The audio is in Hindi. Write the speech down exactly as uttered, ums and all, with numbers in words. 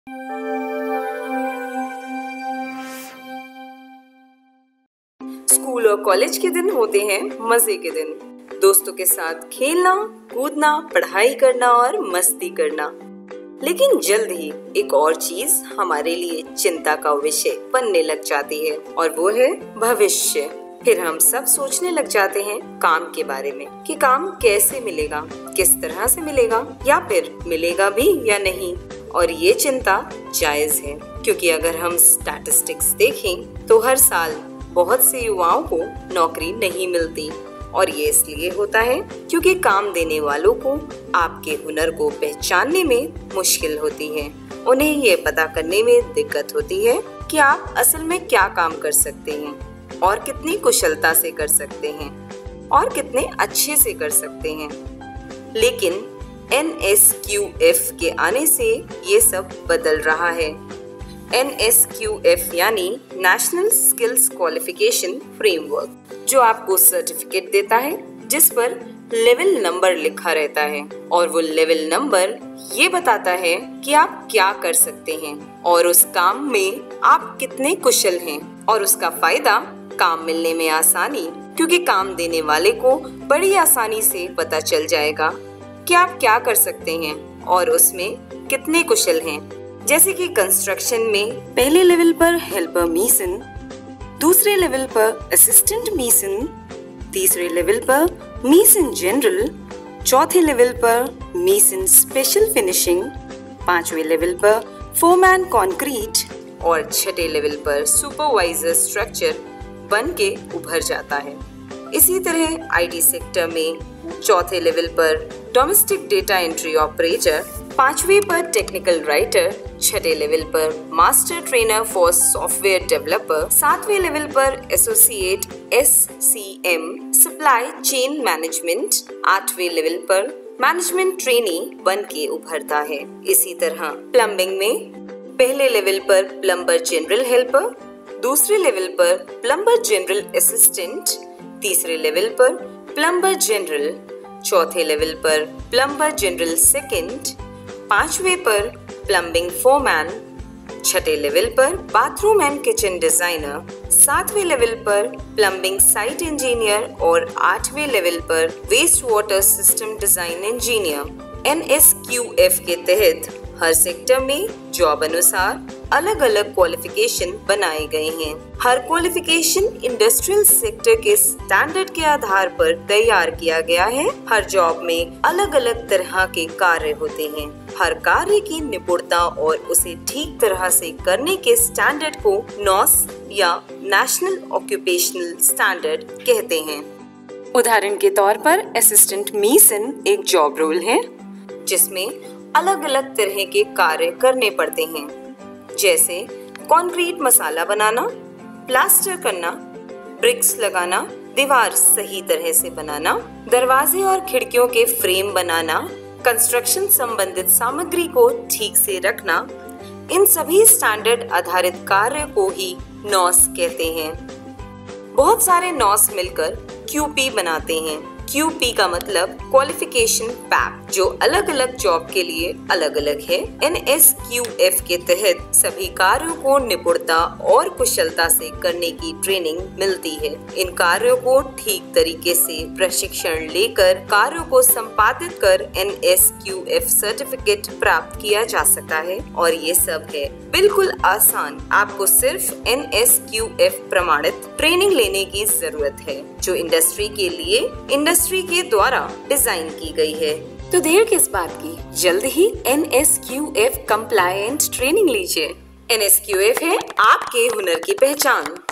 स्कूल और कॉलेज के दिन होते हैं मजे के दिन। दोस्तों के साथ खेलना, कूदना, पढ़ाई करना और मस्ती करना। लेकिन जल्द ही एक और चीज हमारे लिए चिंता का विषय बनने लग जाती है और वो है भविष्य। फिर हम सब सोचने लग जाते हैं काम के बारे में कि काम कैसे मिलेगा, किस तरह से मिलेगा या फिर मिलेगा भी या नहीं। और ये चिंता जायज है, क्योंकि अगर हम स्टैटिस्टिक्स देखें तो हर साल बहुत से युवाओं को नौकरी नहीं मिलती। और ये इसलिए होता है क्योंकि काम देने वालों को आपके हुनर को पहचानने में मुश्किल होती है। उन्हें ये पता करने में दिक्कत होती है कि आप असल में क्या काम कर सकते हैं और कितनी कुशलता से कर सकते हैं और कितने अच्छे से कर सकते हैं। लेकिन एन एस क्यू एफ के आने से ये सब बदल रहा है। एन एस क्यू एफ यानी नेशनल स्किल्स क्वालिफिकेशन फ्रेमवर्क, जो आपको सर्टिफिकेट देता है जिस पर लेवल नंबर लिखा रहता है। और वो लेवल नंबर ये बताता है कि आप क्या कर सकते हैं और उस काम में आप कितने कुशल हैं। और उसका फायदा काम मिलने में आसानी, क्योंकि काम देने वाले को बड़ी आसानी से पता चल जाएगा कि आप क्या कर सकते हैं और उसमें कितने कुशल हैं। जैसे कि कंस्ट्रक्शन में पहले लेवल पर हेल्पर मीसन, दूसरे लेवल पर असिस्टेंट मीसन, तीसरे लेवल पर मीसन जनरल, चौथे लेवल पर मीसन स्पेशल फिनिशिंग, पांचवे लेवल पर फोरमैन कंक्रीट और छठे लेवल पर सुपरवाइजर स्ट्रक्चर बन के उभर जाता है। इसी तरह आई टी सेक्टर में चौथे लेवल पर डोमेस्टिक डेटा एंट्री ऑपरेटर, पांचवे पर टेक्निकल राइटर, छठे लेवल पर master trainer for software developer, सातवें लेवल पर associate S C M supply chain management, आठवें लेवल पर मैनेजमेंट ट्रेनी बन के उभरता है। इसी तरह प्लम्बिंग में पहले लेवल पर प्लम्बर जनरल हेल्पर, दूसरे लेवल पर प्लम्बर जनरल असिस्टेंट, तीसरे लेवल पर प्लम्बर जनरल, चौथे लेवल पर प्लम्बर जनरल सेकंड, पांचवे पर प्लम्बिंग फोरमैन, छठे लेवल पर बाथरूम एंड किचन डिजाइनर, सातवें लेवल पर प्लम्बिंग साइट इंजीनियर और आठवें लेवल पर waste water system design engineer. N S Q F के तहत हर सेक्टर में जॉब अनुसार अलग अलग क्वालिफिकेशन बनाए गए हैं। हर क्वालिफिकेशन इंडस्ट्रियल सेक्टर के स्टैंडर्ड के आधार पर तैयार किया गया है। हर जॉब में अलग अलग तरह के कार्य होते हैं। हर कार्य की निपुणता और उसे ठीक तरह से करने के स्टैंडर्ड को नॉस या नेशनल ऑक्यूपेशनल स्टैंडर्ड कहते हैं। उदाहरण के तौर पर असिस्टेंट मीसन एक जॉब रोल है जिसमें अलग अलग तरह के कार्य करने पड़ते हैं, जैसे कंक्रीट मसाला बनाना, प्लास्टर करना, ब्रिक्स लगाना, दीवार सही तरह से बनाना, दरवाजे और खिड़कियों के फ्रेम बनाना, कंस्ट्रक्शन संबंधित सामग्री को ठीक से रखना। इन सभी स्टैंडर्ड आधारित कार्य को ही नॉस कहते हैं। बहुत सारे नॉस मिलकर क्यू पी बनाते हैं। क्यू पी का मतलब क्वालिफिकेशन पैक, जो अलग अलग जॉब के लिए अलग अलग है। एन एस क्यू एफ के तहत सभी कार्यों को निपुणता और कुशलता से करने की ट्रेनिंग मिलती है। इन कार्यों को ठीक तरीके से प्रशिक्षण लेकर कार्यों को संपादित कर N S Q F certificate प्राप्त किया जा सकता है। और ये सब है बिल्कुल आसान। आपको सिर्फ एन एस क्यू एफ प्रमाणित ट्रेनिंग लेने की जरूरत है, जो इंडस्ट्री के लिए इंडस्ट्री के द्वारा डिजाइन की गई है। तो देर किस बात की, जल्द ही N S Q F compliant training लीजिए। एन एस क्यू एफ है आपके हुनर की पहचान।